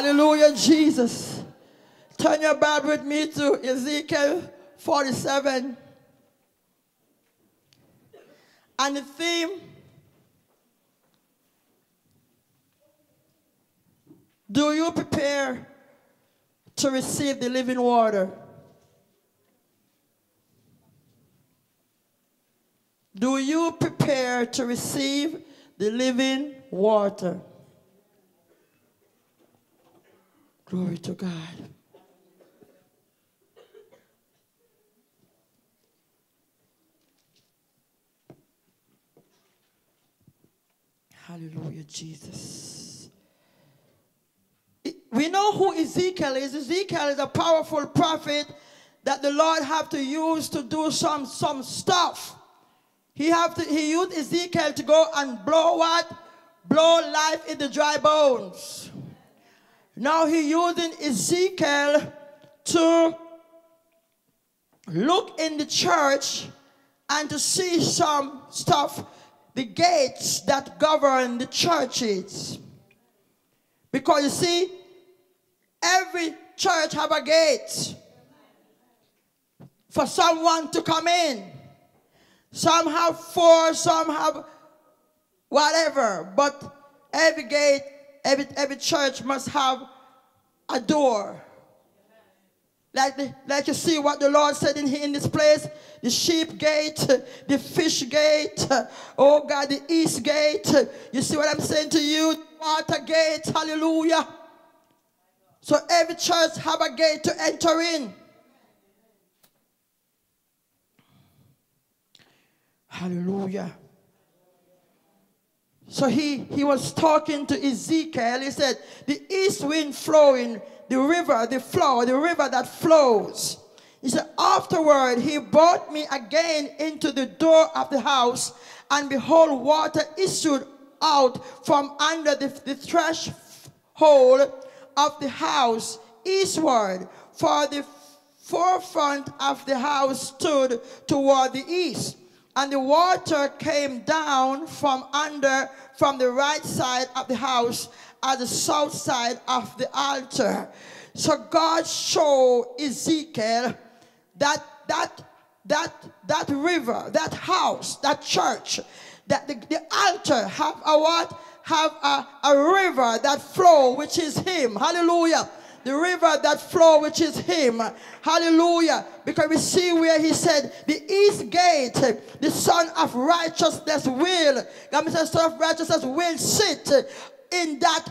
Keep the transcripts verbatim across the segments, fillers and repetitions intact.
Hallelujah, Jesus. Turn your Bible with me to Ezekiel forty-seven. And the theme, do you prepare to receive the living water? Do you prepare to receive the living water? Glory to God. Hallelujah, Jesus. We know who Ezekiel is. Ezekiel is a powerful prophet that the Lord have to use to do some, some stuff. He have to, he used Ezekiel to go and blow what? Blow life in the dry bones. Now he using Ezekiel to look in the church and to see some stuff, the gates that govern the churches. Because you see, every church have a gate for someone to come in. Some have four, some have whatever. But every gate, every, every church must have a door. Like, the, like you see what the Lord said in, in this place. The sheep gate, the fish gate, oh God, the east gate. You see what I'm saying to you? Water gate, hallelujah. So every church have a gate to enter in. Hallelujah. So he, he was talking to Ezekiel. He said, the east wind flowing, the river, the flow, the river that flows. He said, afterward, he brought me again into the door of the house, and behold, water issued out from under the, the threshold of the house eastward, for the forefront of the house stood toward the east. And the water came down from under, from the right side of the house, at the south side of the altar. So God showed Ezekiel that that that that river, that house, that church, that the, the altar have a what? Have a, a river that flow, which is him. Hallelujah. The river that flow, which is him. Hallelujah. Because we see where he said, the east gate, the son of righteousness will, God says, son of righteousness will sit in that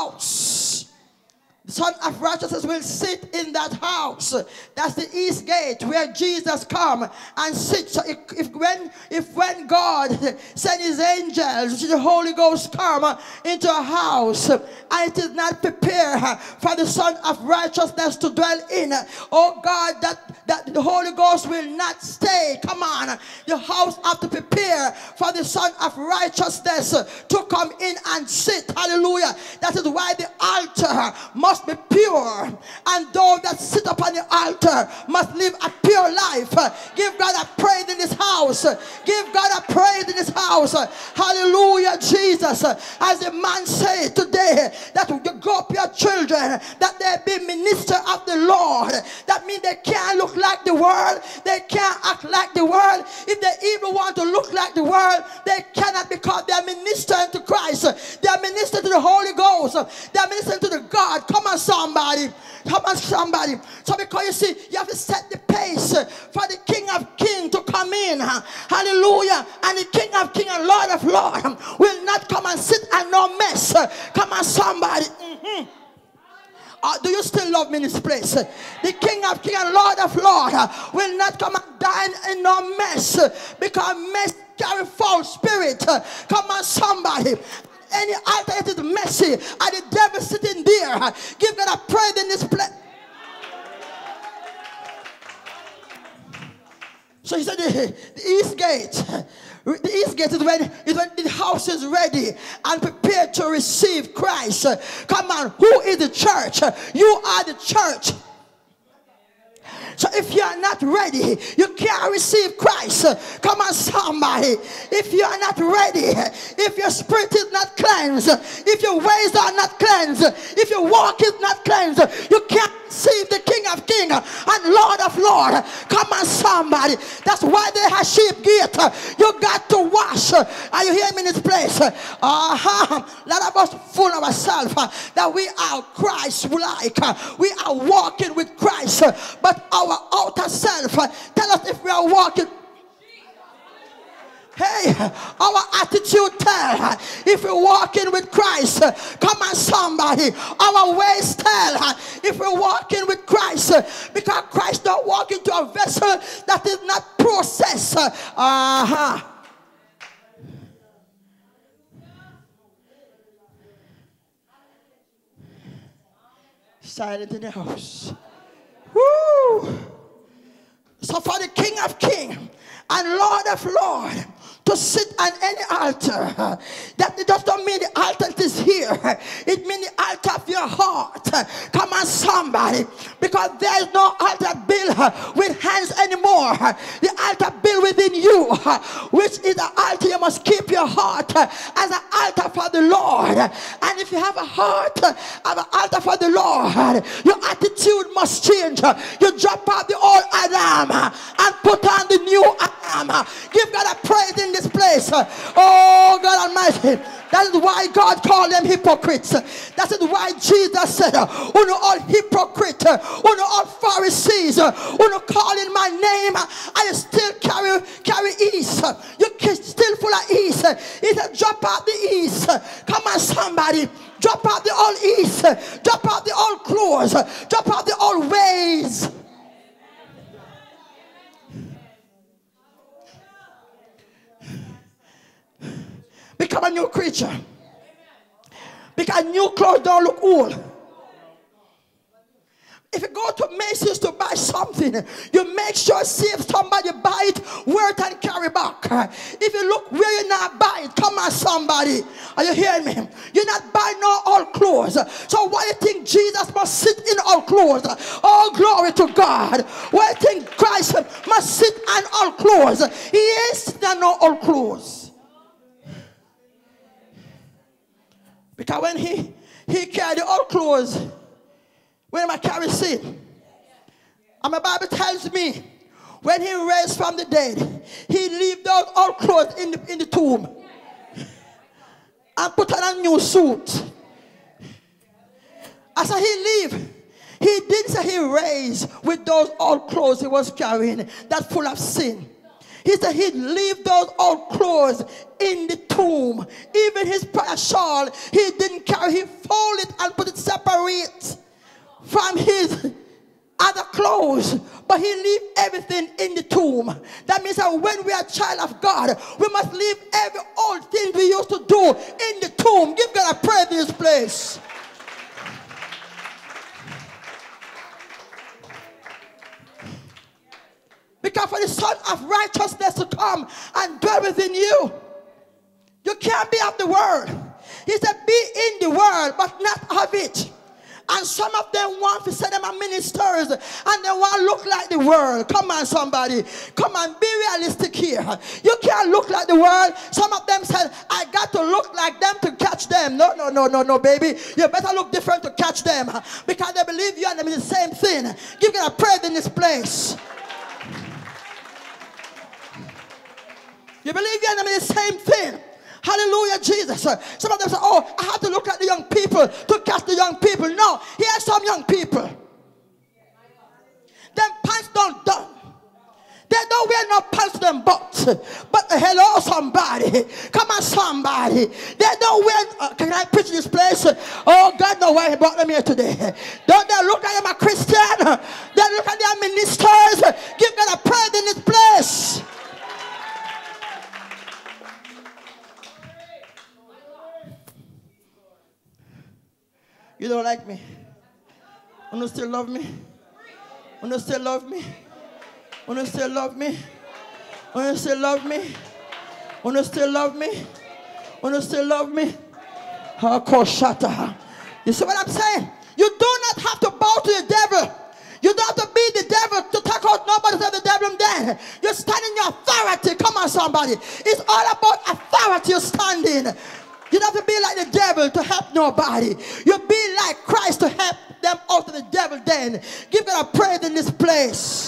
house. The son of righteousness will sit in that house. That's the east gate where Jesus come and sit. So if, if when if when God send his angels, which is the Holy Ghost, come into a house and it is not prepared for the son of righteousness to dwell in, oh God, that, that the Holy Ghost will not stay. Come on. The house have to prepare for the son of righteousness to come in and sit. Hallelujah. That is why the altar must be pure, and those that sit upon the altar must live a pure life. Give God a praise in this house. Give God a praise in this house. Hallelujah, Jesus. As the man said today, that you grow up your children, that they be minister of the Lord. That means they can't look like the world. They can't act like the world. If they even want to look like the world, they cannot, because they are ministering to Christ. They are ministering to the Holy Ghost. They are ministering to the God. Come on, somebody. Come on, somebody. So because you see, you have to set the pace for the King of Kings to come in. Hallelujah. And the King of Kings and Lord of Lords will not come and sit and no mess. Come on, somebody. Mm-hmm. Uh, do you still love me in this place? The King of Kings and Lord of Lords will not come and dine in no mess, because mess carry foul spirit. Come on, somebody. Any altar that is messy and the devil sitting there, give God a praise in this place. So he said the, the east gate, the east gate is when, is when the house is ready and prepared to receive Christ. Come on, who is the church? You are the church. So if you are not ready, you can't receive Christ. Come on, somebody. If you are not ready, if your spirit is not cleansed, if your ways are not cleansed, if your walk is not cleansed, you can't receive the King of Kings and Lord of Lords. Come on, somebody. That's why they have sheep gate. You got to wash. Are you hearing me in this place? Uh-huh. A lot of us fool ourselves uh, that we are Christ-like. Uh, we are walking with Christ. Uh, but our outer self uh, tell us if we are walking. Hey, our attitude tell uh, if we're walking with Christ. Uh, come on, somebody. Our ways tell uh, if we're walking with Christ. Uh, because Christ don't walk into a vessel that is not processed. Uh, uh-huh. Silent in the house. Woo! So for the King of Kings and Lord of Lords to sit on any altar, that it does not mean the altar is here. It means the altar of your heart. Come on, somebody. Because there is no altar built with hands anymore. The altar built within you, which is the altar. You must keep your heart as an altar for the Lord. And if you have a heart of an altar for the Lord, your attitude must change. You drop out the old Adam and put on the new Adam. Give God a praise in this place. Oh God Almighty. That is why God called them hypocrites. That is why Jesus said, "Who know all hypocrites, who know all Pharisees, who know call in my name, I still carry carry ease. You can still full of ease." He said, "Drop out the ease." Come on, somebody. Drop out the old ease. Drop out the old clothes. Drop out the old ways. Become a new creature. Because new clothes don't look old. If you go to Macy's to buy something, you make sure, see if somebody buy it, wear it and carry back. If you look where you not buy it, come on, somebody. Are you hearing me? You're not buying no old clothes. So why do you think Jesus must sit in old clothes? Oh, glory to God. Why do you think Christ must sit in old clothes? He is in no old clothes. Because when he, he carried the old clothes, when I carry sin, and my Bible tells me, when he raised from the dead, he leave those old clothes in the, in the tomb and put on a new suit. As he leave, he didn't say he raised with those old clothes he was carrying, that full of sin. He said he'd leave those old clothes in the tomb. Even his prayer shawl, he didn't carry. He folded it and put it separate from his other clothes. But he leave everything in the tomb. That means that when we are a child of God, we must leave every old thing we used to do in the tomb. Give God a praise in this place. Because for the Son of Righteousness to come and dwell within you, you can't be of the world. He said, be in the world, but not of it. And some of them want to say them are ministers, and they want to look like the world. Come on, somebody. Come on, be realistic here. You can't look like the world. Some of them said, I got to look like them to catch them. No, no, no, no, no, baby. You better look different to catch them. Because they believe you and them is the same thing. Give God a praise in this place. You believe you and them is the same thing. Hallelujah, Jesus. Some of them say, oh, I have to look at the young people to catch the young people. No, here's some young people. Them pants don't done. They don't wear no pants to them butts. But uh, hello, somebody. Come on, somebody. They don't wear, uh, can I preach this place? Oh, God knows why he brought them here today. Don't they look like I'm a Christian? They look like they're ministers. Give God a praise in this place. You don't like me? You don't still love me? You don't still love me? You don't still love me? You don't still love me? You don't still love me? You don't still love me? You see what I'm saying? You do not have to bow to the devil. You don't have to be the devil stand. You stand in your authority. Come on, somebody. It's all about authority you're standing. You don't have to be like the devil to help nobody. You be like Christ to help them out of the devil then. Give God a praise in this place.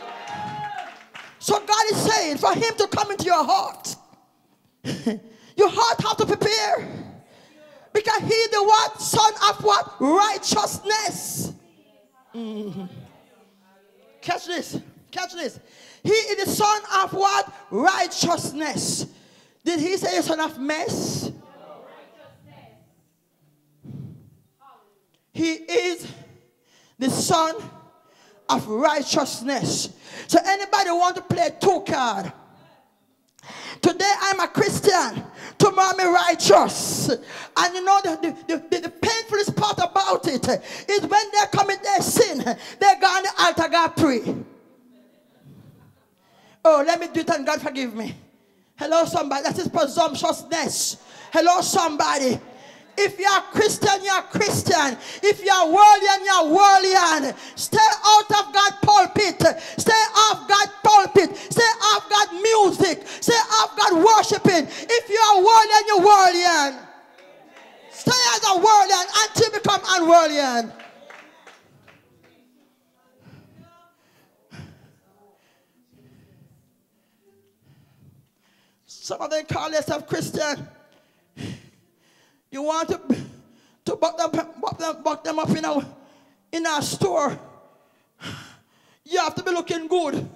So God is saying for him to come into your heart. Your heart has to prepare. Because he the what? Son of what? Righteousness. Mm-hmm. Catch this. Catch this. He is the son of what? Righteousness. Did he say son of mess? He is the son of righteousness. So anybody want to play two card? Today I'm a Christian. Tomorrow I'm righteous. And you know the, the, the, the painfulest part about it is when they commit their sin, they go on the altar, God pray. Oh, let me do it and God forgive me. Hello somebody, that is presumptuousness. Hello somebody. If you are Christian, you are Christian. If you are worldly, you are worldly. Stay out of God's pulpit. Stay off God's pulpit. Stay off God's music. Stay off God worshiping. If you are worldly, you are worldly. Stay as a worldly until you become unworldly. Some of them call themselves Christian. You want to, to buck them, buck them, buck them up in a, in a store. You have to be looking good.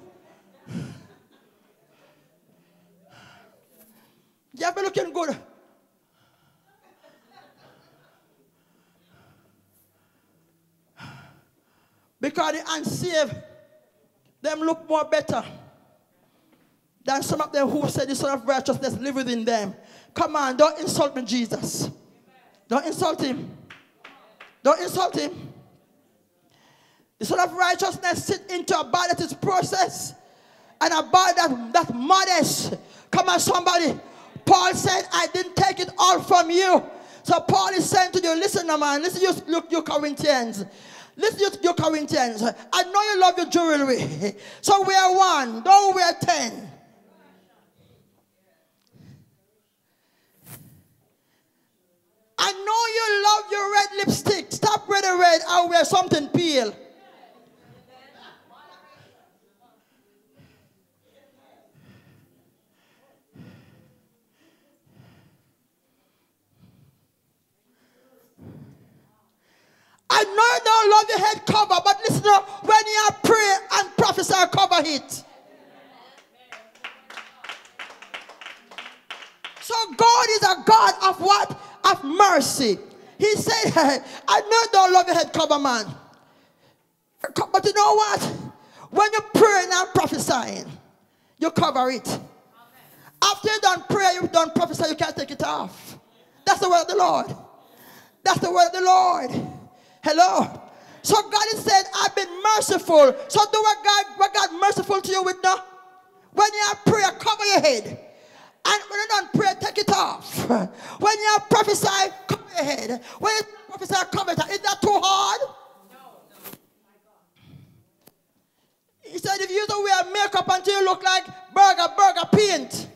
You have to be looking good. Because the unsaved, them look more better than some of them who said the son of righteousness live within them. Come on, don't insult me, Jesus. Don't insult him. Don't insult him. The son of righteousness sit into a body that is processed and a body that, that's modest. Come on, somebody. Paul said, I didn't take it all from you. So Paul is saying to you, listen, no man, listen, you, you, you Corinthians. Listen, you, you Corinthians. I know you love your jewelry. So wear one, don't wear ten. I know you love your red lipstick. Stop wearing red. I'll wear something pale. I know you don't love your head cover, but listen up, when you pray and prophesy, cover it. So God is a God of what? Of mercy. He said, hey, I know you don't love your head cover, man. But you know what? When you're praying and prophesying, you cover it. Amen. After you done prayer, you done prophesy, you can't take it off. That's the word of the Lord. That's the word of the Lord. Hello. So God has said, I've been merciful. So do what God, what God merciful to you with now? When you have prayer, cover your head. And when you don't pray, take it off. When you prophesy, cover your head. When you prophesy, cover it. Is that too hard? No, no. He said, if you used to wear makeup until you look like burger, burger paint.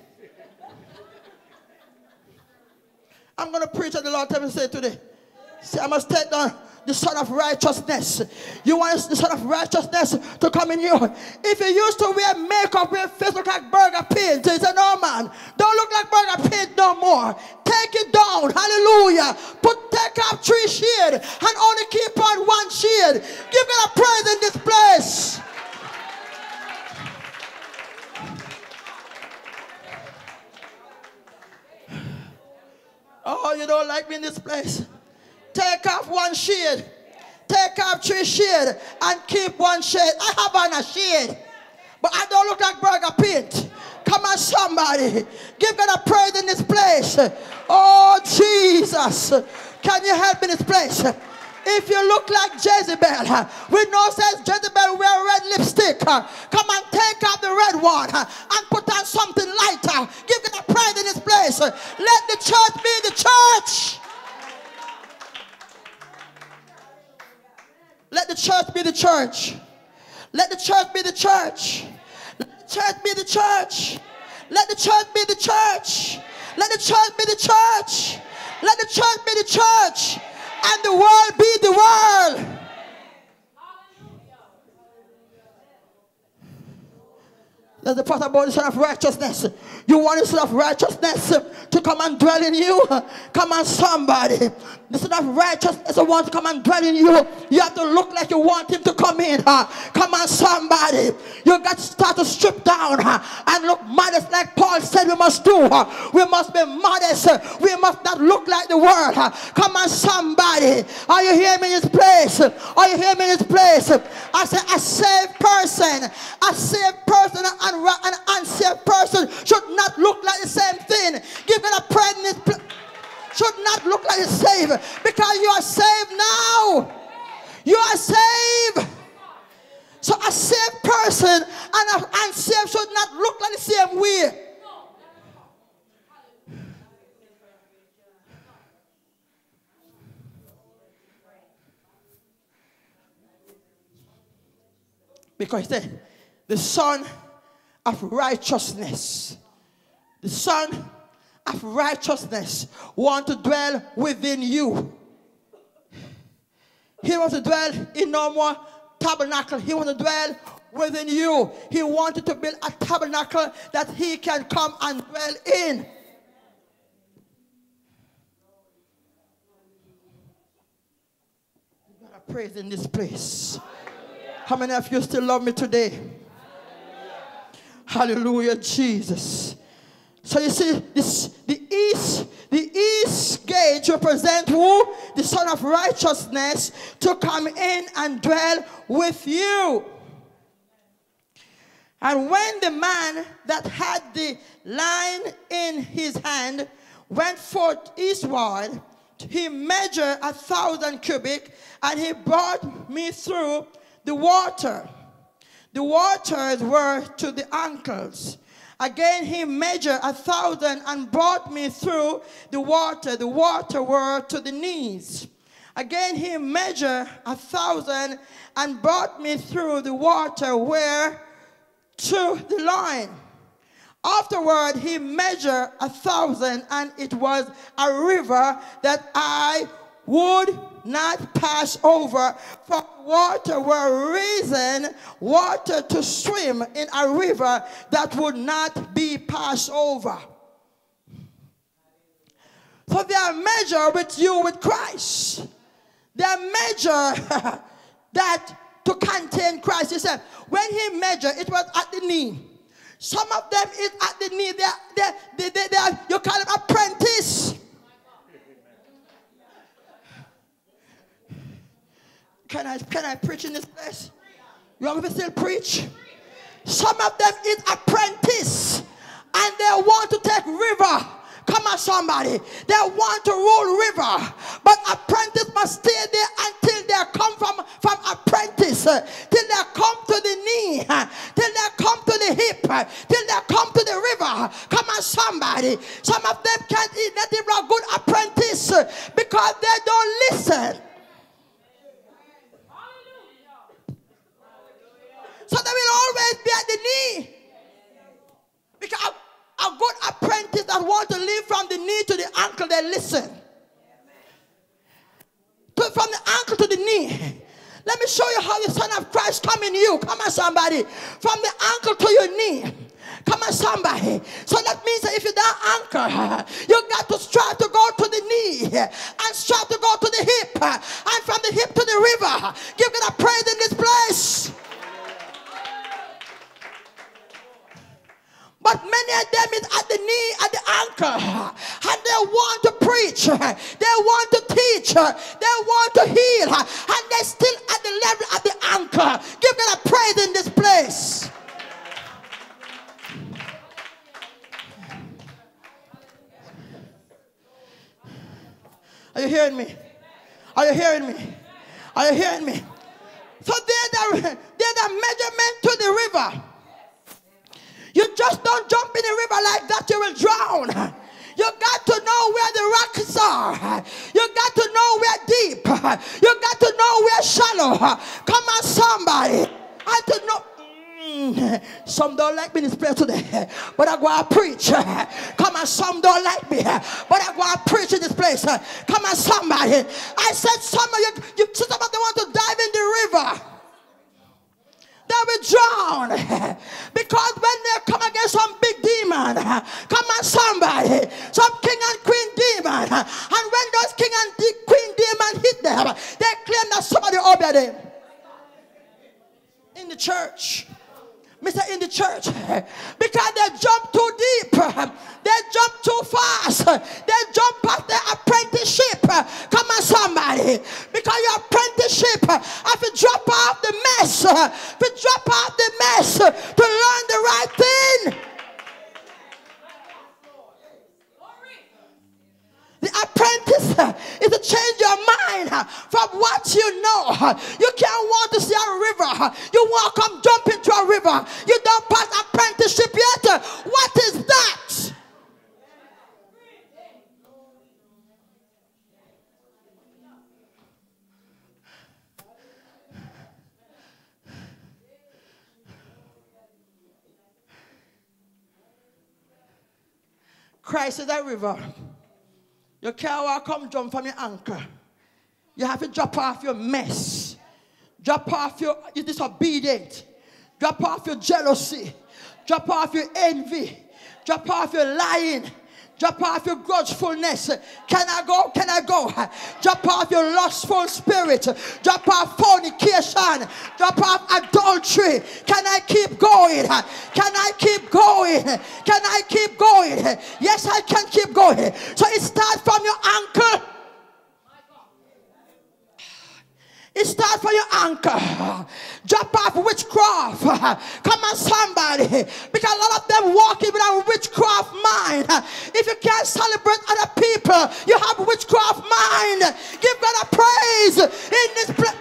I'm going to preach what the Lord tell me to say today. See, I must take down the son of righteousness. You want the son of righteousness to come in you. If you used to wear makeup, wear face look like burger paint, he said, no man, don't look like burger paint no more. Take it down. Hallelujah. Put take off three shade and only keep on one shade. Give God a praise in this place. Oh, you don't like me in this place? Take off one shade. Take off three shade and keep one shade. I have on a shade, but I don't look like burger paint. Come on, somebody. Give God a praise in this place. Oh, Jesus. Can you help in this place? If you look like Jezebel, we know says Jezebel wear red lipstick. Come on, take out the red one and put on something lighter. Give God a praise in this place. Let the church be the church. Let the church be the church. Let the church be the church. Let the church be the church. Let the church be the church. Let the church be the church. Let the church be the church. And the world be the world. That's the part about the Son of Righteousness. You want the Son of Righteousness to come and dwell in you? Come on, somebody. The Son of Righteousness wants to come and dwell in you. You have to look like you want him to come in. Come on, somebody. You got to start to strip down and look modest like Paul said we must do. We must be modest. We must not look like the world. Come on, somebody. Are you hearing me in this place? Are you hearing me in this place? I say a saved person. A saved person and an unsaved person should not look like the same thing. Give it a prayer in this place. Should not look like the same, because you are saved now. You are saved. So a saved person and an unsaved should not look like the same way. Because he said, the Son of Righteousness, the Son of Righteousness want to dwell within you. He wants to dwell in no more tabernacle. He wants to dwell within you. He wanted to build a tabernacle that he can come and dwell in. You gotta praise in this place. How many of you still love me today? Hallelujah, Jesus. So you see, this, the east, the east gate represents who? The Son of Righteousness to come in and dwell with you. And when the man that had the line in his hand went forth eastward, he measured a thousand cubit, and he brought me through the water. The waters were to the ankles. Again he measured a thousand and brought me through the water. The water were to the knees. Again he measured a thousand and brought me through the water where to the loin. Afterward he measured a thousand, and it was a river that I would not pass over, for water were risen, water to swim in a river that would not be passed over. So they are measured with you with Christ. They are measured that to contain Christ. He said, when he measured, it was at the knee. Some of them is at the knee. They are, they, they, they, they are, you call them apprentice. Can I, can I preach in this place? You want me to still preach? Some of them is apprentice, and they want to take river. Come on, somebody. They want to rule river, but apprentice must stay there until they come from, from apprentice, uh, till they come to the knee, uh, till they come to the hip, uh, till they come to the river. Come on, somebody. Some of them can't eat nothing but good apprentice uh, because they don't listen. So they will always be at the knee. Because a, a good apprentice that want to live from the knee to the ankle, they listen. To, from the ankle to the knee. Let me show you how the Son of Christ come in you. Come on, somebody. From the ankle to your knee. Come on, somebody. So that means that if you don't anchor, you got to strive to go to the knee and strive to go to the hip, and from the hip to the river. Give God a praise in this place. But many of them is at the knee, at the anchor, and they want to preach, they want to teach, they want to heal, and they're still at the level of the anchor. Give God a praise in this place. Are you hearing me? Are you hearing me? Are you hearing me? So they're the, they're the measurement to the river. You just don't jump in the river like that, you will drown. You got to know where the rocks are. You got to know where deep. You got to know where shallow. Come on, somebody. And to know. Mm, Some don't like me in this place today, but I go and preach. Come on, some don't like me, but I go and preach in this place. Come on, somebody. I said some of you, you some of them want to dive in the river. They will drown because when they come against some big demon, come on, somebody, some king and queen demon, and when those king and queen demon hit them, they claim that somebody obey them. In the church, Mister in the church, because they jump too deep, they jump too fast, they jump past their apprenticeship. Come on, somebody, because your apprenticeship, if you drop off the mess, if you drop off the mess to learn the right thing. The apprentice is to change your mind from what you know. You can't want to see a river. You want to come jump into a river. You don't pass apprenticeship yet. What is that? Christ is a river. You can't walk, come jump from your anchor. You have to drop off your mess. Drop off your, your disobedient. Drop off your jealousy. Drop off your envy. Drop off your lying. Drop off your grudgefulness. Can I go? Can I go? Drop off your lustful spirit. Drop off fornication. Drop off adultery. Can I keep going? Can I keep going? Can I keep going? Yes, I can keep going. So it starts from your ankle. It starts from your anchor. Drop off witchcraft. Come on, somebody. Because a lot of them walking with a witchcraft mind. If you can't celebrate other people, you have witchcraft mind. Give God a praise in this place.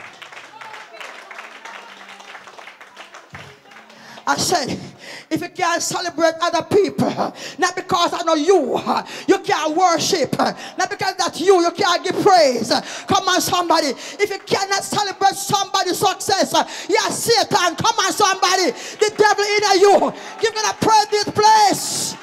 I said, if you can't celebrate other people, not because I know you, you can't worship. Not because that's you, you can't give praise. Come on, somebody. If you cannot celebrate somebody's success, yeah, Satan. Come on, somebody. The devil in you. You're going to pray this place.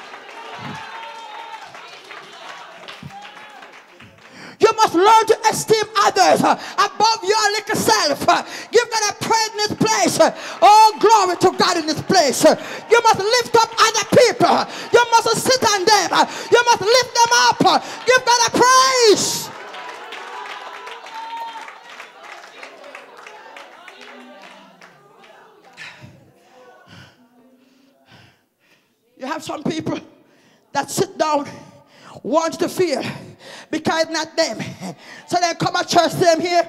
You must learn to esteem others above your little self. You're going to pray in this place. Oh, glory to God in this place. You must lift up other people. You must sit on them. You must lift them up. Give God a praise. You have some people that sit down, want to feel, because it's not them. So they come to church, them here.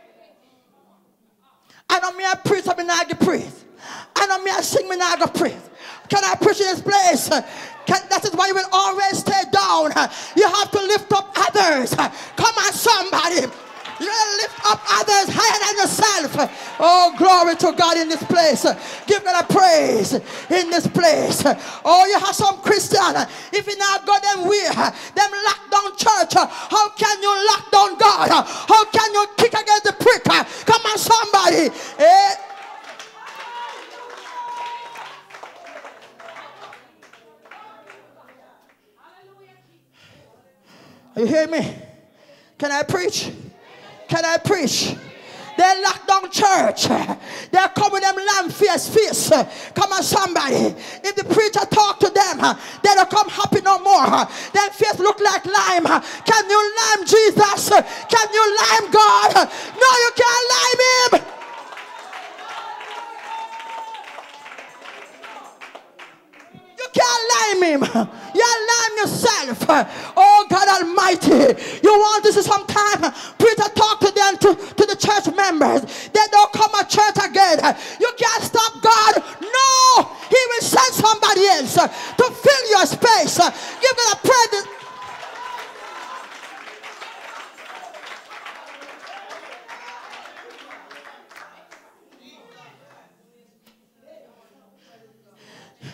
I know me I preach, I mean I get praise. I know me I sing, me I get praise. Can I preach in this place? Can, that is why you will always stay down. You have to lift up others. Come on, somebody. You're going to lift up others higher than yourself. Oh, glory to God in this place. Give God a praise in this place. Oh, you have some Christian. If you not go them way, them lock down church, how can you lock down God? How can you kick against the prick? Come on, somebody. Eh? You hear me? Can I preach? Can I preach? They lock down church. They come with them lamb face face. Come on, somebody. If the preacher talk to them, they don't come happy no more. Their face look like lime. Can you lime Jesus? Can you lime God? No, you can't lime him. You can't lime him. You lime yourself. Oh God Almighty. You want to see sometime preacher talk to them, to, to the church members. They don't come to church again. You can't stop God. No. He will send somebody else to fill your space. You're going to pray this.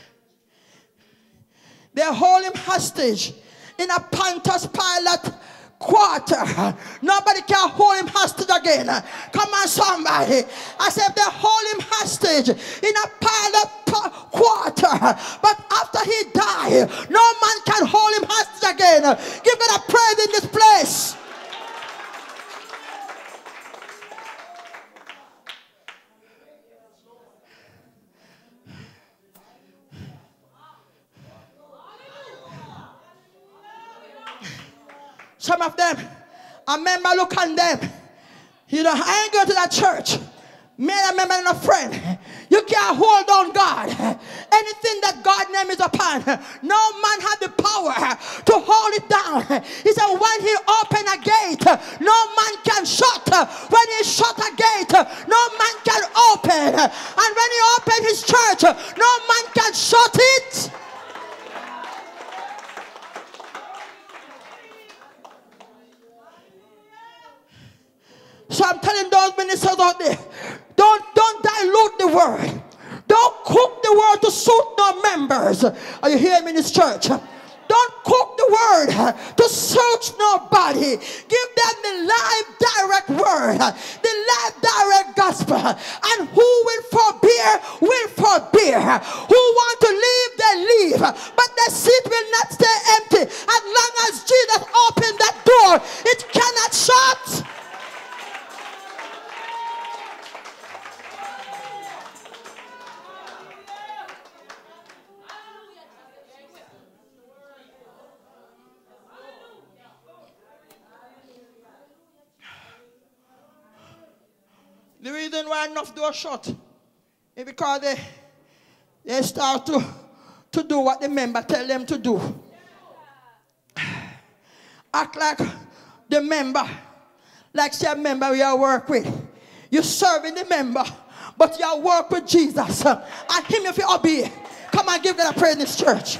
They hold him hostage in a Pontius Pilate quarter, nobody can hold him hostage again. Come on, somebody. I said they hold him hostage in a pile of quarter, but after he died, no man can hold him hostage again. Give God a praise in this place. Some of them, I remember look on them. You know, I ain't going to that church. Me and a member and a friend. You can't hold on God. Anything that God's name is upon, no man has the power to hold it down. He said when he opened a gate, no man can shut. When he shut a gate, no man can open. And when he opened his church, no man can shut it. So I'm telling those ministers out there, don't, don't dilute the word. Don't cook the word to suit no members. Are you hearing me in this church? Don't cook the word to suit nobody. Give them the live direct word, the live direct gospel. And who will forbear, will forbear. Who want to leave, they leave. But the seat will not stay empty. As long as Jesus opened that door, it cannot shut. The reason why enough doors shut is because they, they start to, to do what the member tell them to do. Act like the member, like say a member you work with. You're serving the member, but you work with Jesus. And him if you obey. Come on, give God a praise in this church.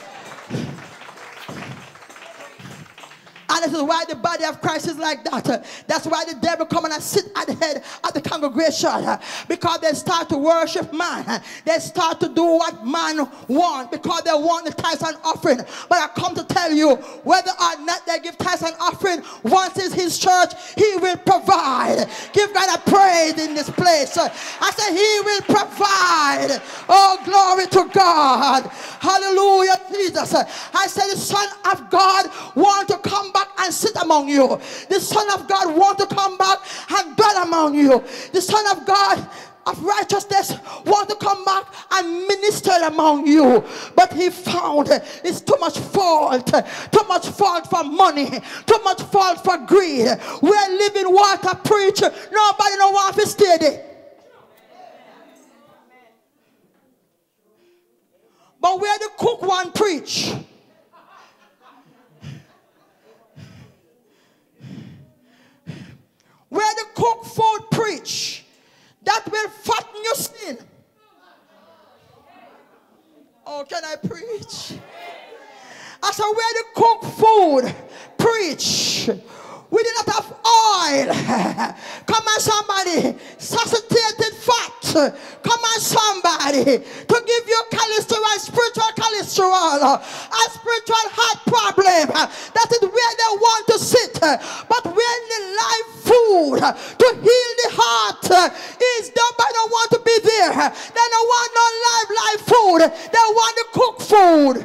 And this is why the body of Christ is like that. That's why the devil come and sit at the head of the congregation. Because they start to worship man. They start to do what man wants. Because they want the tithes and offering. But I come to tell you, whether or not they give tithes and offering, once it's his church, he will provide. Give God a praise in this place. I said he will provide. Oh, glory to God. Hallelujah, Jesus. I said the Son of God wants to come back and sit among you. The Son of God wants to come back and dwell among you. The Son of God of righteousness wants to come back and minister among you. But he found it's too much fault. Too much fault for money. Too much fault for greed. We're living water preach. Nobody don't want to stay there. But where the cook one preach. Where the cook food preach, that will fatten your skin. Oh, can I preach? I said, where the cook food preach, we did not have oil. Come on, somebody. Saturated fat. Come on, somebody. To give you cholesterol, spiritual cholesterol, a spiritual heart problem. That is where they want to sit. But when the live food to heal the heart is nobody don't want to be there. They don't want no live, live food. They want to cook food.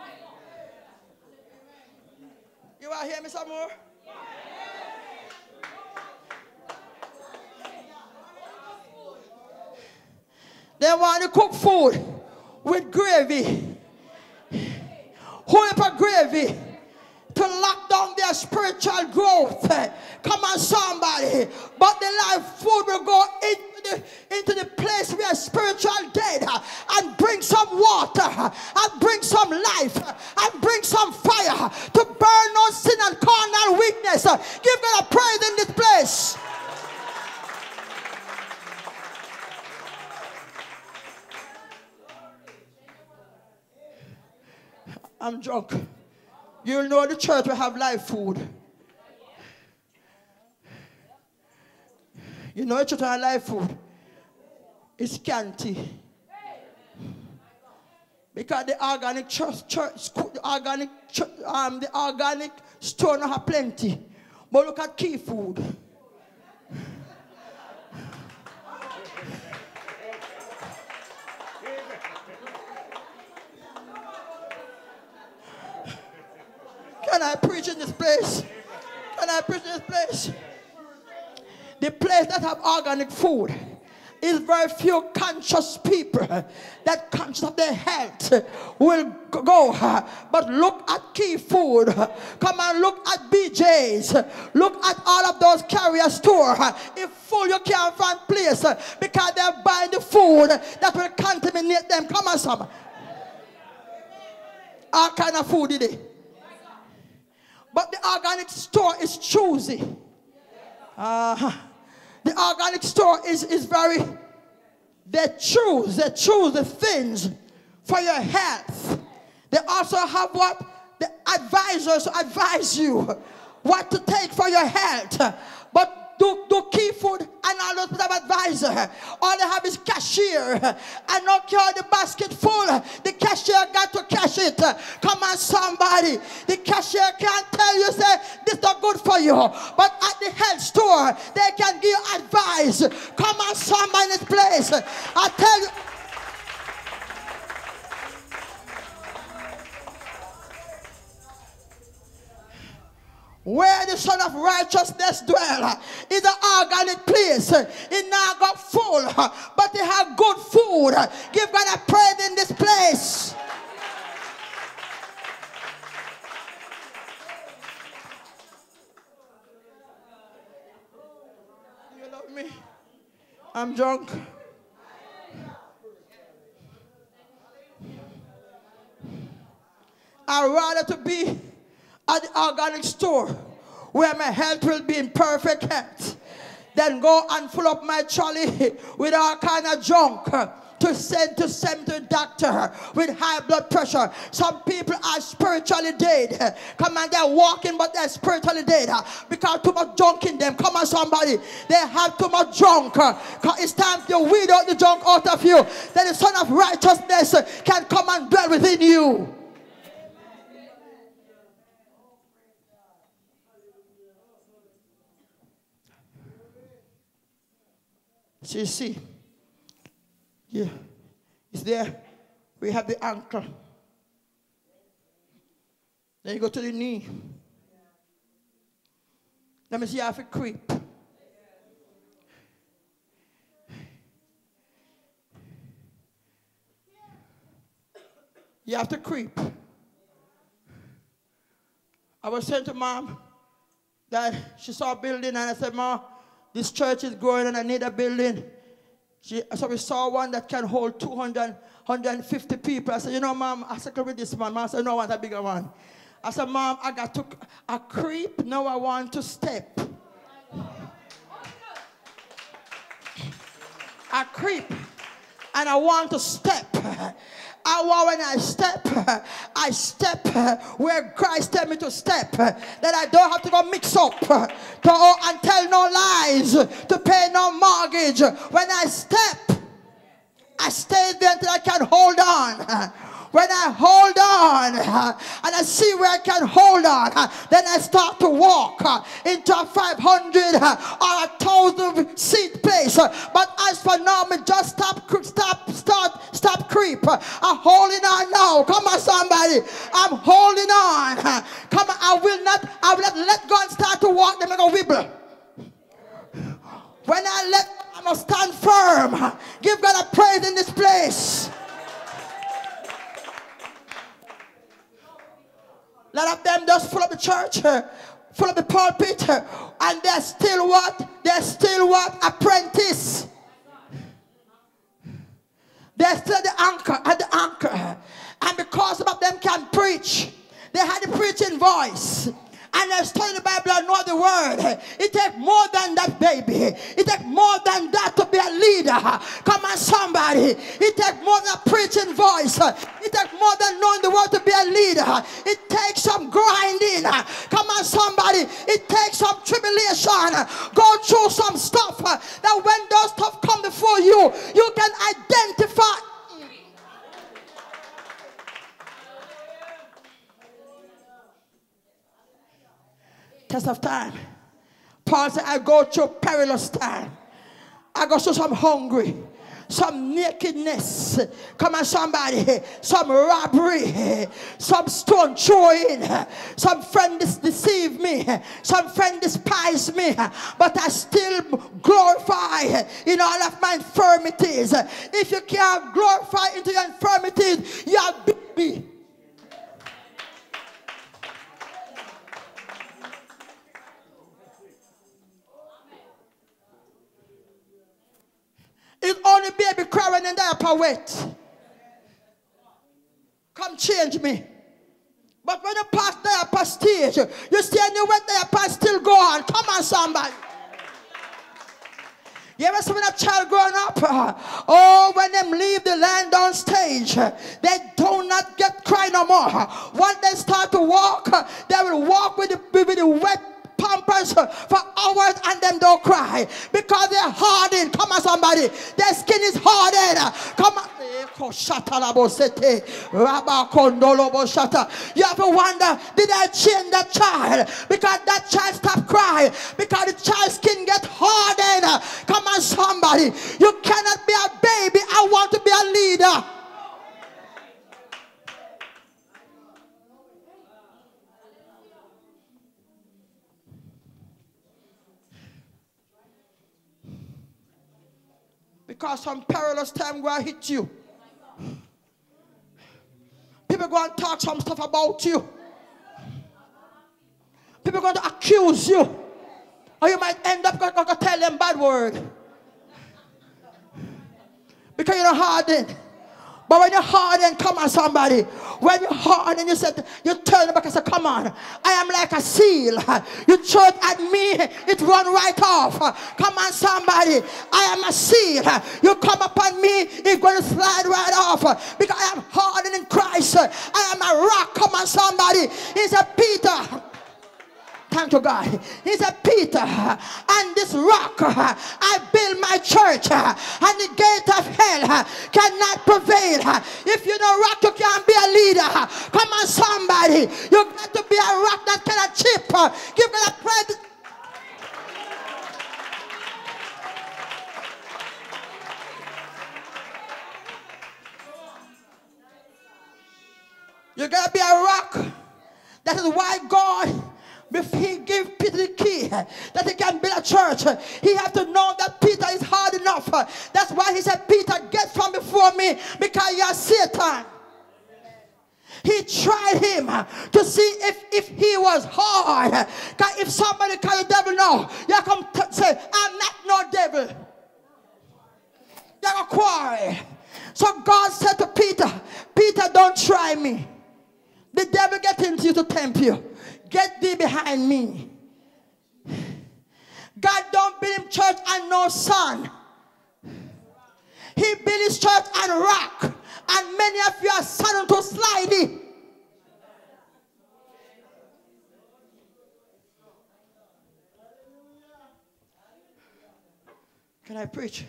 You want to hear me some more? They want to cook food with gravy. Whole heap of gravy to lock down their spiritual growth. Come on, somebody. But the life food will go into the, into the place where spiritual dead and bring some water and bring some life and bring some fire to burn no sin and carnal weakness. Give God a praise in this place. I'm drunk. You'll know the church will have live food. You know the church will have live food. It's scanty. Because the organic church, church the organic, um, the organic store don't have plenty. But look at key food. Can I preach in this place? Can I preach in this place? The place that have organic food is very few conscious people that conscious of their health will go. But look at key food. Come on, look at B J's. Look at all of those carrier stores. If full, you can't find place because they're buying the food that will contaminate them. Come on, some. All kind of food today. But the organic store is choosy. Uh, the organic store is, is very, they choose, they choose the things for your health. They also have what? The advisors advise you what to take for your health. But do, do key food and all those people have advisor. All they have is cashier. And not carry the basket full. The cashier got to cash it. Come on, somebody. The cashier can't tell you, say, this is not good for you. But at the health store, they can give you advice. Come on, somebody in this place. I tell you. Where the Son of Righteousness dwell is an organic place. It now got full, but they have good food. Give God a praise in this place. You love me? I'm drunk. I'd rather to be at the organic store where my health will be in perfect health than go and fill up my trolley with all kind of junk to send to send to the doctor with high blood pressure. Some people are spiritually dead. Come on, they're walking but they're spiritually dead because too much junk in them. Come on, somebody. They have too much junk. It's time to weed out the junk out of you. Then the Son of Righteousness can come and dwell within you. So you see, yeah, it's there. We have the ankle. Then you go to the knee. Let me see how it creep. You have to creep. I was saying to Mom that she saw a building and I said, Mom, this church is growing and I need a building. She, so we saw one that can hold two hundred, one hundred fifty people. I said, you know, Mom, I said, with this one. Mom said, no, I want a bigger one. I said, Mom, I got to a creep. Now I want to step. I creep and I want to step. I want when I step, I step where Christ tell me to step. That I don't have to go mix up to, oh, and tell no lies, to pay no mortgage. When I step, I stay there until I can hold on. When I hold on and I see where I can hold on, then I start to walk into a five hundred or a thousand seat place. But as for now, me just stop, stop, start, stop creep. I'm holding on now. Come on, somebody. I'm holding on. Come on, I will not, I will not let go and start to walk. Then I go wibble. When I let, I must stand firm. Give God a praise in this place. A lot of them just full of the church, full of the pulpit, and they're still what? They're still what? Apprentice. They're still the anchor at the anchor. And because some of them can preach, they had the preaching voice. And they study the Bible and know the word. It takes more than that, baby. It takes more than that to be a leader. Come on, somebody. It takes more than a preaching voice. It takes more than knowing the word to be a leader. It takes some grinding. Come on, somebody. It takes some tribulation. Go through some stuff that when those stuff come before you, you can identify. Test of time. Paul said, I go through perilous time. I go through some hungry, some nakedness, come on somebody, some robbery, some stone throwing, some friend deceive me, some friend despise me, but I still glorify in all of my infirmities. If you can't glorify into your infirmities, you are baby. It's only baby crying and diaper wet. Come change me. But when you pass diaper stage, you see a new wet diaper still go on. Come on, somebody. You ever see when a child growing up? Oh, when them leave the line down stage, they do not get cry no more. Once they start to walk, they will walk with the, with the wet pampers for hours and them don't cry because they're hardened. Come on, somebody. Their skin is hardened. Come on. You have to wonder, did I change that child? Because that child stopped crying. Because the child's skin get hardened. Come on, somebody. You cannot be a baby. I want to be a leader. Because some perilous time will hit you. People go and talk some stuff about you. People are going to accuse you. Or you might end up going to tell them bad word. Because you're hardened. But when you're hardened, come on somebody. When you're hardened, you said, you turn back and say, come on. I am like a seal. You throw it at me, it run right off. Come on somebody. I am a seal. You come upon me, it's going to slide right off. Because I am hardened in Christ. I am a rock. Come on somebody. He said, Peter. Thank you, God. He said, Peter, and this rock I build my church, and the gate of hell cannot prevail. If you don't rock, you can't be a leader. Come on, somebody. You got to be a rock that cannot chip. Give me a praise. You got to be a rock. That is why God, if he gave Peter the key that he can build a church, he had to know that Peter is hard enough. That's why he said, Peter, get from before me because you are Satan. He tried him to see if, if he was hard. Because if somebody call the devil now, you come say, I'm not no devil. You're a quarrel. So God said to Peter, Peter, don't try me. The devil get into you to tempt you. Get thee behind me. God don't build him church and no son. He built his church and rock. And many of you are son to slidey. Can I preach?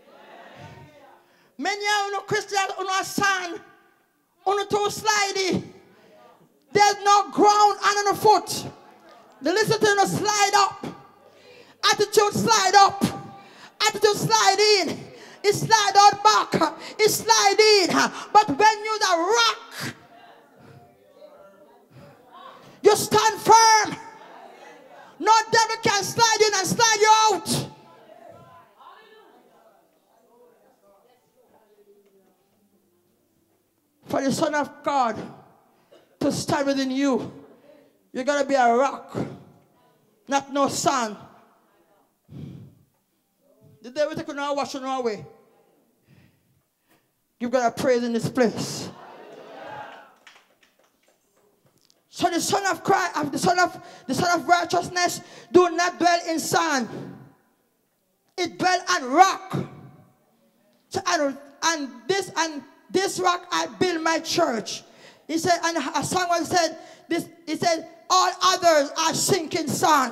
Many of you Christians are son, on too slidey. There's no ground under the foot. The listen to you slide up. Attitude slide up. Attitude slide in. It slide out back. It slide in. But when you're the rock, you stand firm. No devil can slide in and slide you out. For the Son of God to stand within you, you gotta be a rock, not no sand. The devil take you now, wash you away. You've got to praise in this place. So the Son of Christ, the Son of the Son of righteousness, do not dwell in sand. It dwell on rock. So and, and this and this rock I build my church. He said, and a song was said, this, he said, all others are sinking sand.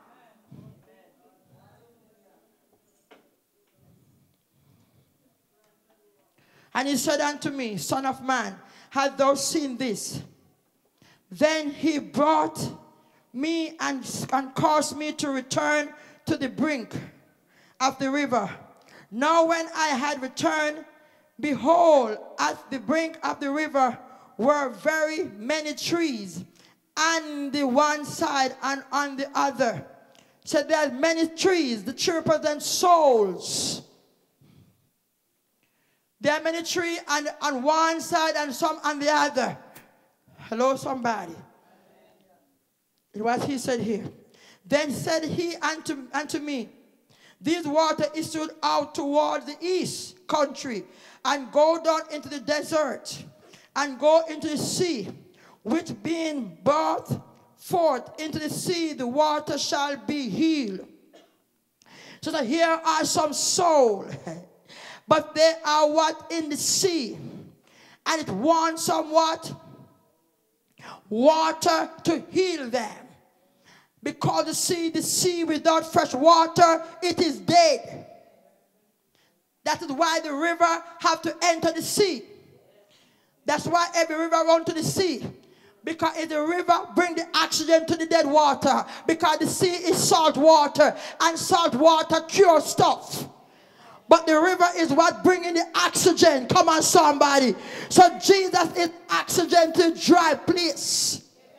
And he said unto me, Son of man, hast thou seen this? Then he brought me and, and caused me to return to the brink of the river. Now when I had returned, behold, at the brink of the river were very many trees, on the one side and on the other. So there are many trees. The tree represents souls. There are many trees on, on one side and some on the other. Hello, somebody. What he said here. Then said he unto, unto me, this water issued out toward the east country, and go down into the desert, and go into the sea, which being brought forth into the sea, the water shall be healed. So that here are some souls, but they are what in the sea, and it wants somewhat water to heal them. Because the sea, the sea without fresh water, it is dead. That is why the river have to enter the sea. That's why every river runs to the sea. Because if the river bring the oxygen to the dead water. Because the sea is salt water, and salt water cures stuff. But the river is what bringing the oxygen. Come on, somebody. So Jesus is oxygen to dry place.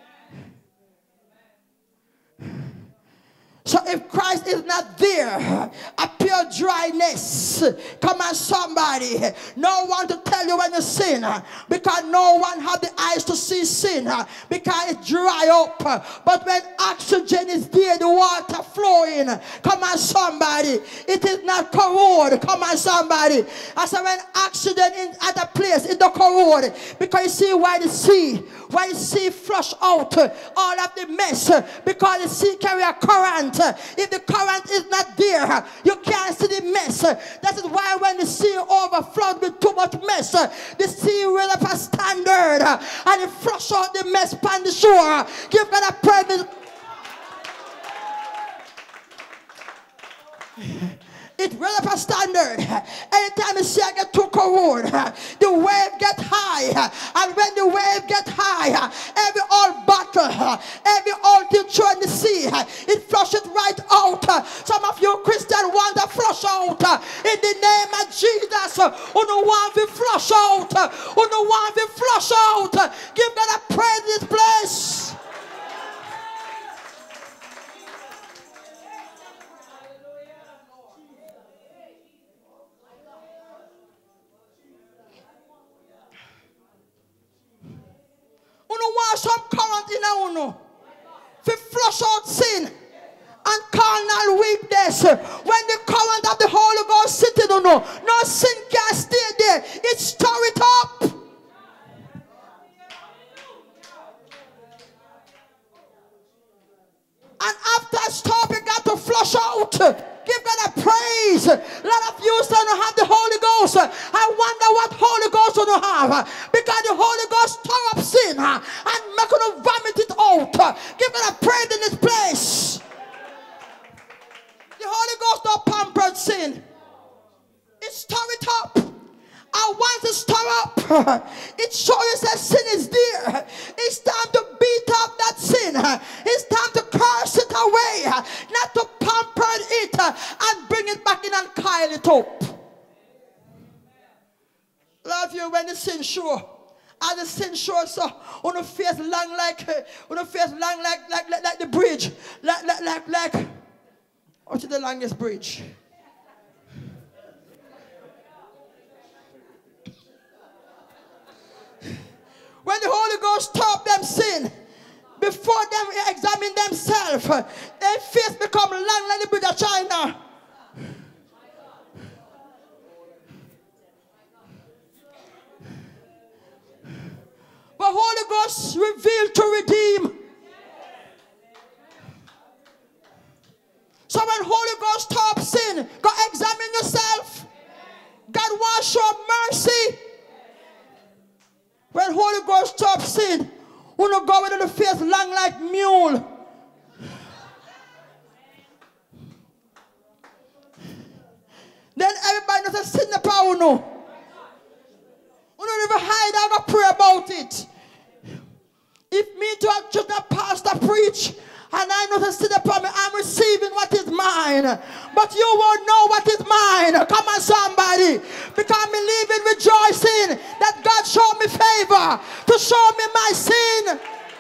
So if Christ is not there, a pure dryness. Come on, somebody. No one to tell you when you sin, because no one have the eyes to see sin, because it dry up. But when oxygen is there, the water flowing. Come on, somebody. It is not corrode. Come on, somebody. I said when oxygen in at a place, it don't corrode. Because you see why the sea, why the sea flush out all of the mess, because the sea carry a current. If the current is not there, you can't see the mess. That is why when the sea overflows with too much mess, the sea will have a standard and it flush out the mess upon the shore. Give God a praise. It will have a standard. Anytime you see I get too corrode, the wave get high. And when the wave get high, every old bottle, every old thing thrown in the sea, it flushes right out. Some of you Christians want to flush out. In the name of Jesus, who don't want to flush out. Who don't want to flush out. Give God a praise in this place. Some current in our uno. To flush out sin and carnal weakness. When the current of the Holy Ghost sitting on no, no sin can stay there. It stir it up. And after stop, it got to flush out. Give God a praise. A lot of you still don't have the Holy Ghost. I wonder what Holy Ghost you don't have. Because the Holy Ghost stir up sin and make you vomit it out. Give God a praise in this place. The Holy Ghost don't pamper sin. It stir it up. And once it stir up, it shows you that sin is there. It's time to beat up that sin. It's time to curse it away. Not to pamper it and bring it back in and coil it up. Love you when the sin show. As the sin shows, so on the face long like, on the face long like, like, like, like the bridge. Like, like, like, like. What's the longest bridge? When the Holy Ghost stop them sin, before them examine themselves, their face become long like the bridge of China. But Holy Ghost revealed to redeem. So when Holy Ghost stop sin, go examine yourself. God wants to show mercy. When Holy Ghost stop sin, we don't go into the face long like mule. Then everybody knows that sin the power no. We don't even hide, I go pray about it. If me to a church a pastor preach, but you won't know what is mine. Come on, somebody. Because me living rejoicing that God showed me favor to show me my sin.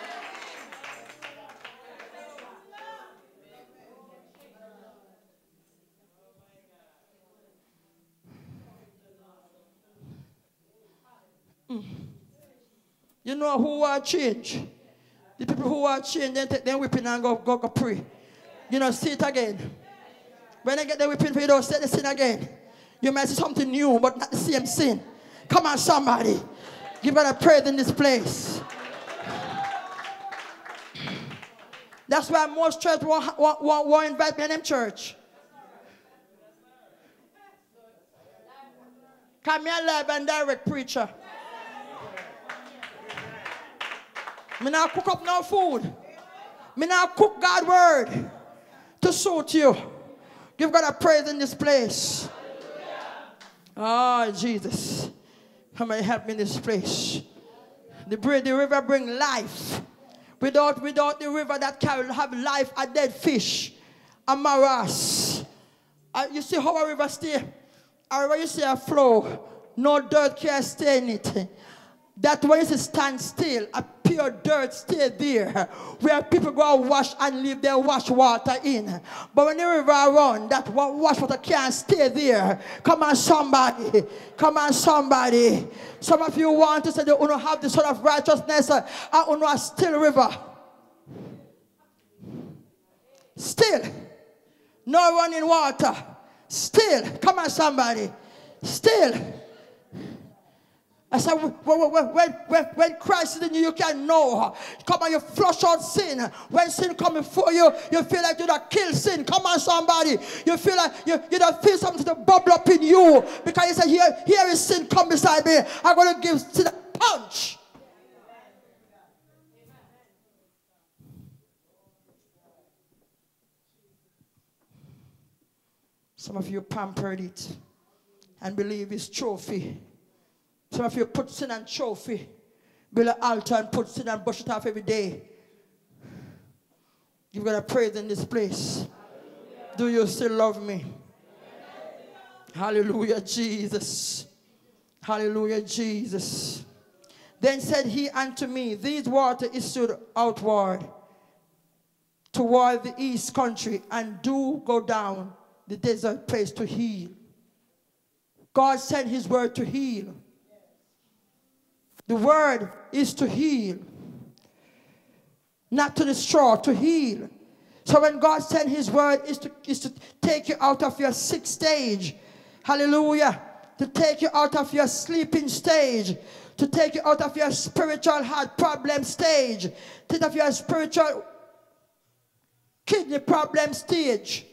Mm. You know who are changed? The people who are changed, then take them whipping and go, go, go pray. You know, see it again. When they get the whipping for you, don't say the sin again. You might see something new, but not the same sin. Come on, somebody. Give God a praise in this place. That's why most church won't, won't, won't, won't invite me in them church. Come here, live and direct preacher. Me not cook up no food. Me not cook God's word to suit you. Give God a praise in this place. Oh, Jesus. Come and help me in this place. The, the river bring life. Without, without the river that can have life, a dead fish, a morass. Uh, you see how a river stay? A river, you see a flow. No dirt can stay in it. That when you stand still, a pure dirt stay there, where people go wash and leave their wash water in. But when the river run, that wash water can't stay there. Come on, somebody. Come on, somebody. Some of you want to say you don't have the sort of righteousness uh, and a still river. Still. No running water. Still. Come on, somebody. Still. I said, when, when, when, when Christ is in you, you can know. Come on, you flush out sin. When sin comes before you, you feel like you don't kill sin. Come on, somebody. You feel like you, you don't feel something to bubble up in you. Because you say, here, here is sin, come beside me. I'm going to give sin a punch. Some of you pampered it and believe it's trophy. Some of you put sin and trophy, build an altar and put sin and brush it off every day. You've got to praise in this place. Hallelujah. Do you still love me? Hallelujah, Jesus. Hallelujah, Jesus. Then said he unto me, these waters issued outward toward the east country, and do go down the desert place to heal. God sent his word to heal. The word is to heal, not to destroy, to heal. So when God sent his word, is to, is to take you out of your sick stage. Hallelujah. To take you out of your sleeping stage. To take you out of your spiritual heart problem stage. Take out of your spiritual kidney problem stage.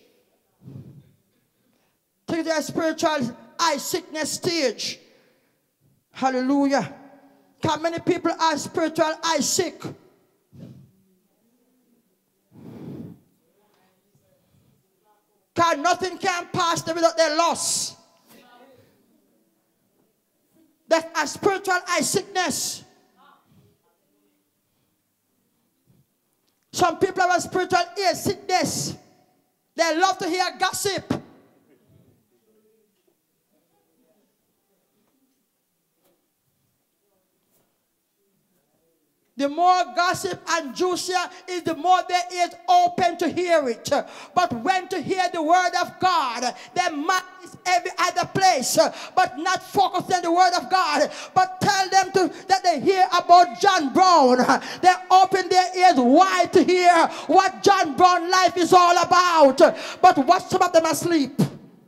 Take your spiritual eye sickness stage. Hallelujah. How many people are spiritual eye sick? Because nothing can pass them without their loss. That's a spiritual eye sickness. Some people have a spiritual ear sickness. They love to hear gossip. The more gossip and juicier is, the more their ears open to hear it. But when to hear the word of God, their mind is every other place, but not focused on the word of God. But tell them to, that they hear about John Brown. They open their ears wide to hear what John Brown life is all about. But watch some of them asleep.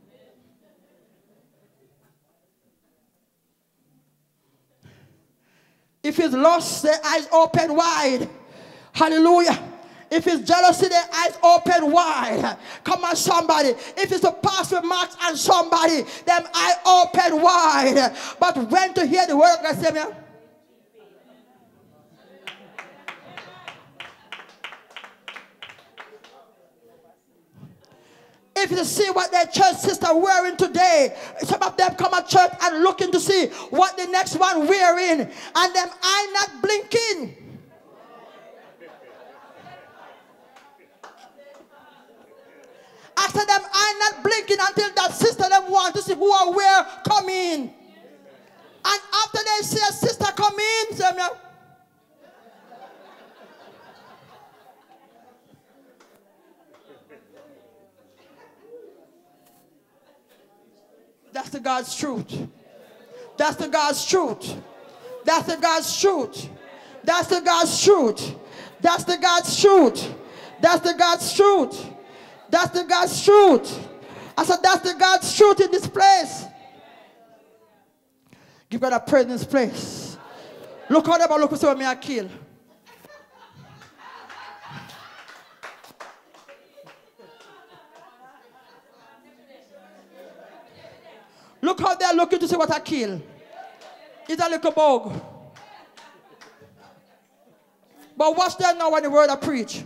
If it's lust, their eyes open wide. Hallelujah. If it's jealousy, their eyes open wide. Come on, somebody. If it's a past remarks on somebody, them eyes open wide. But when to hear the word of God, say, man, if you see what their church sister wearing today, some of them come at church and looking to see what the next one wearing, and them eye not blinking. After them, I'm not blinking until that sister them want to see who or where come in. And after they see a sister come in, say, that's the God's truth. That's the God's truth. That's the God's truth. That's the God's truth. That's the God's truth. That's the God's truth. That's the God's truth. I said, that's the God's truth in this place. Give God a praise in this place. Look how they look and say, what me I kill. Look how they're looking to see what I kill. It's a little bug. But watch them now when the word I preach.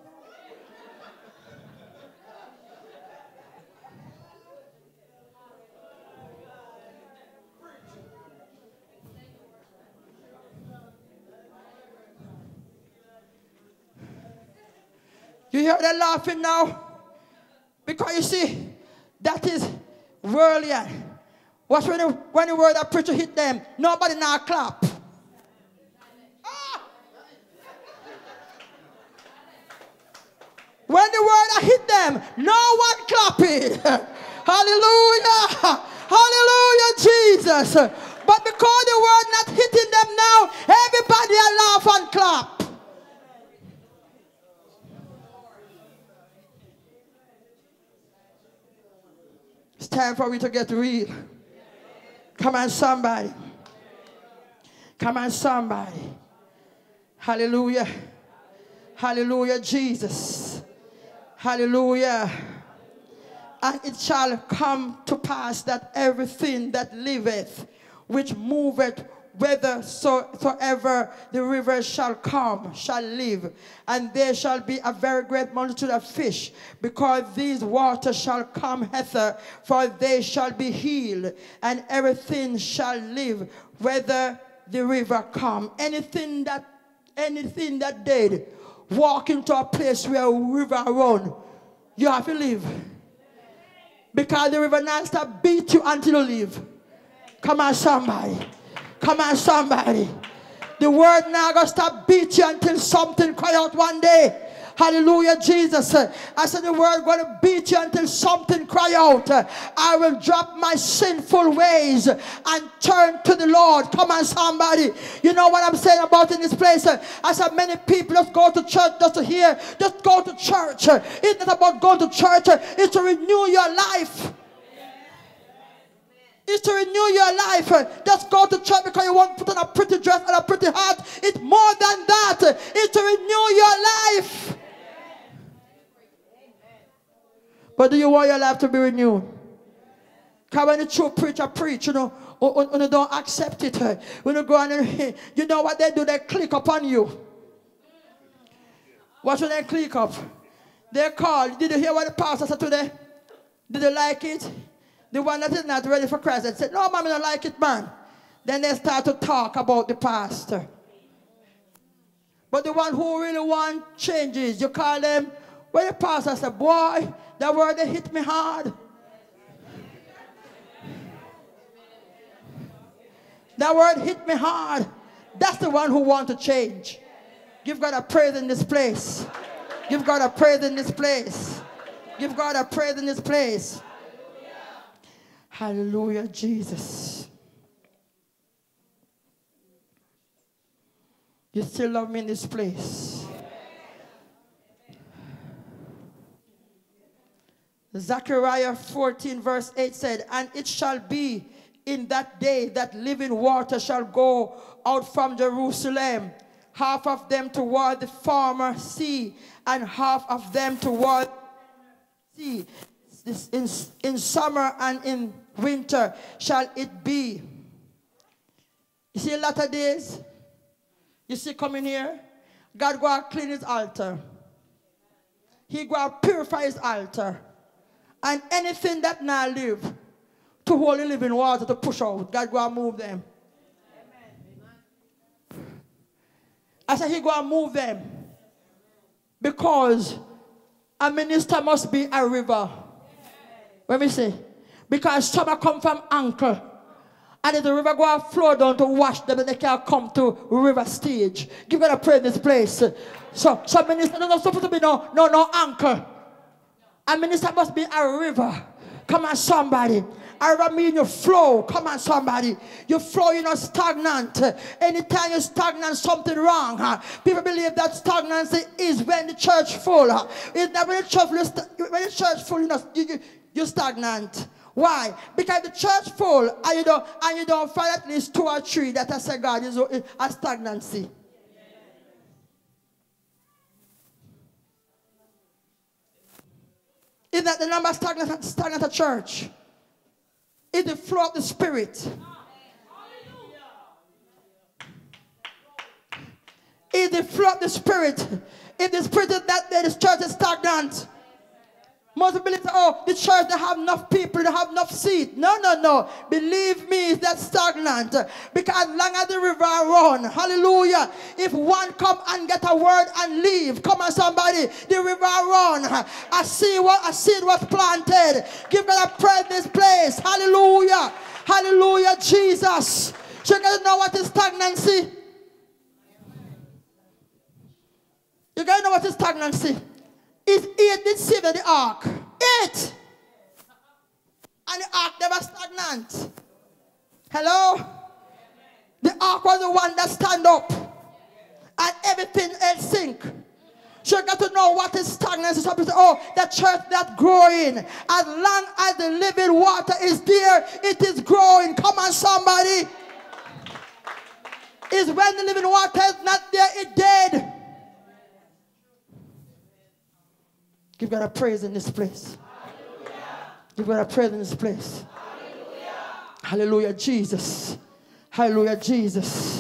You hear them laughing now? Because you see, that is worldly. Watch when the, when the word of preacher hit them, nobody now clap. Ah. When the word hit them, no one clapping. Hallelujah. Hallelujah, Jesus. But because the word not hitting them now, everybody laugh and clap. It's time for me to get real. Come on, somebody. Come on, somebody. Hallelujah. Hallelujah, Jesus. Hallelujah. And it shall come to pass that everything that liveth, which moveth, whithersoever the river shall come, shall live. And there shall be a very great multitude of fish, because these waters shall come hither, for they shall be healed, and everything shall live, whether the river come. Anything that, anything that dead, walk into a place where a river run, you have to live. Because the river not stop beat you until you live. Come on, somebody. Come on, somebody. The word now going to stop beat you until something cry out one day. Hallelujah, Jesus. I said the word going to beat you until something cry out. I will drop my sinful ways and turn to the Lord. Come on, somebody. You know what I'm saying about in this place? I said many people just go to church just to hear. Just go to church. It's not about going to church. It's to renew your life. It's to renew your life. Just go to church because you want to put on a pretty dress and a pretty hat. It's more than that. It's to renew your life. But do you want your life to be renewed? Because when the true preacher preach, you know, when you don't accept it, when you go and you know what they do, they click upon you. Watch when they click up. They call. Did you hear what the pastor said today? Did you like it? The one that is not ready for Christ, they said, no, man, I don't like it, man. Then they start to talk about the pastor. But the one who really want changes, you call them, when the pastor said, boy, that word, they hit me hard. That word hit me hard. That's the one who want to change. Give God a praise in this place. Give God a praise in this place. Give God a praise in this place. Hallelujah, Jesus. You still love me in this place. Zechariah fourteen verse eight said, and it shall be in that day that living water shall go out from Jerusalem, half of them toward the former sea, and half of them toward the sea. This in, in summer and in winter shall it be. You see, latter days, you see coming here, God go and clean his altar. He go and purify his altar. And anything that now live, to hold the living water to push out, God go and move them. Amen. I said he go and move them. Because a minister must be a river. Let me see. Because some come from Anchor. And if the river go and flow down to wash them, and they can't come to river stage. Give God a prayer in this place. So, some minister don't supposed to be no, no, no anchor. A minister must be a river. Come on, somebody. A river mean you flow. Come on, somebody. You flow, you're not stagnant. Anytime you're stagnant, something wrong. Huh? People believe that stagnancy is when the church full. Huh? It's not when the church full. When the church full, you're, not, you, you, you're stagnant. Why? Because the church full and you don't and you don't find at least two or three that I say God is a stagnancy. Is that the number stagnant stagnant at church? Is the flow of the spirit? Is the flow of the spirit? If the spirit is that day, the church is stagnant. Most believe, oh, the church, they have enough people, they have enough seats. No, no, no. Believe me, it's that stagnant. Because as long as the river run, hallelujah, if one come and get a word and leave, come on somebody, the river run. I see what I see was planted. Give God a prayer in this place. Hallelujah. Hallelujah, Jesus. So you gotta know what is stagnancy. You gotta know what is stagnancy. Is it did save the ark? It. And the ark never stagnant. Hello? The ark was the one that stand up. And everything else sink. So you got to know what is stagnancy. Some people say, oh, the church that's growing. As long as the living water is there, it is growing. Come on, somebody. Is when the living water is not there, it dead. Give God a praise in this place. Hallelujah. Give God a praise in this place. Hallelujah. Hallelujah, Jesus. Hallelujah, Jesus.